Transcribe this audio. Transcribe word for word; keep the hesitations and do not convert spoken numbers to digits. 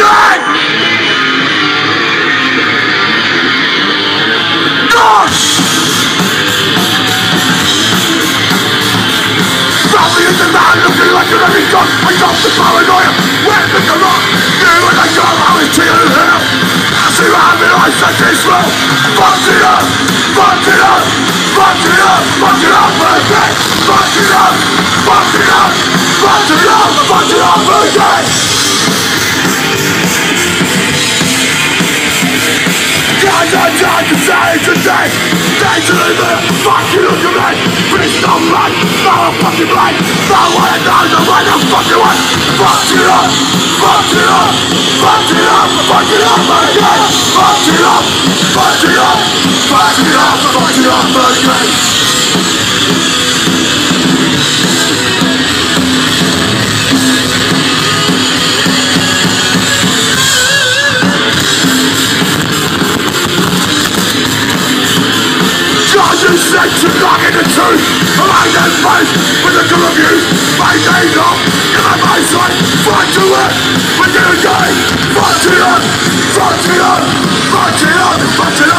again! God! Probably is the man looking like an empty gun. I got the paranoia, where did the rock? You and I go, I was cheating here. I see what I'm in, I said this well. Fuck it up, fuck it up, fuck it up, fuck it up again. Fuck it up, fuck it up, fuck it up, fuck it up again. Guys, I'm trying to say today. Day to live it, fuck you, look at me. Please don't run, no I'm fucking right. No one knows the way the fuck you want. Fuck it up, fuck it up, fuck it up, fuck it up again. Fuck it up, fuck it up, fuck it up, fuck it up again. You said to knock in the truth. Am I then faced with the good reviews? My days off, in my mind sight. Fight to it, we're gonna die. Fuck it up, fuck it up, fuck it up, fuck it up.